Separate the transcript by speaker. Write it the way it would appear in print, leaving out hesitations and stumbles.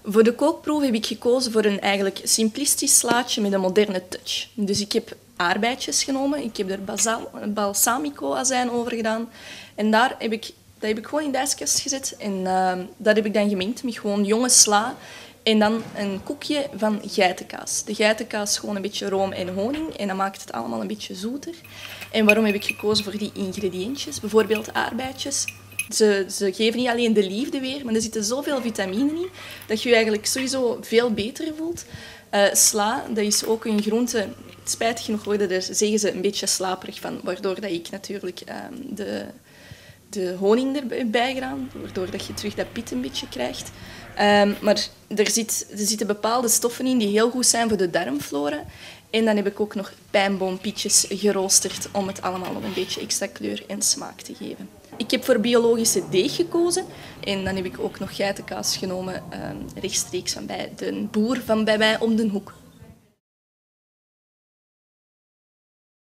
Speaker 1: Voor de kookproef heb ik gekozen voor een eigenlijk simplistisch slaatje met een moderne touch. Dus ik heb aardbeidjes genomen, ik heb er balsamico-azijn over gedaan en dat heb ik gewoon in de ijskast gezet en dat heb ik dan gemengd met gewoon jonge sla en dan een koekje van geitenkaas. De geitenkaas gewoon een beetje room en honing en dan maakt het allemaal een beetje zoeter. En waarom heb ik gekozen voor die ingrediëntjes? Bijvoorbeeld aardbeidjes. Ze geven niet alleen de liefde weer, maar er zitten zoveel vitaminen in dat je je eigenlijk sowieso veel beter voelt. Sla, dat is ook een groente. Spijtig genoeg worden er, zeggen ze, een beetje slaperig van, waardoor dat ik natuurlijk de honing erbij gedaan, waardoor dat je terug dat pit een beetje krijgt. Maar er zitten bepaalde stoffen in die heel goed zijn voor de darmflora. En dan heb ik ook nog pijnboompietjes geroosterd om het allemaal nog een beetje extra kleur en smaak te geven. Ik heb voor biologische deeg gekozen en dan heb ik ook nog geitenkaas genomen, rechtstreeks van bij de boer van bij mij om de hoek.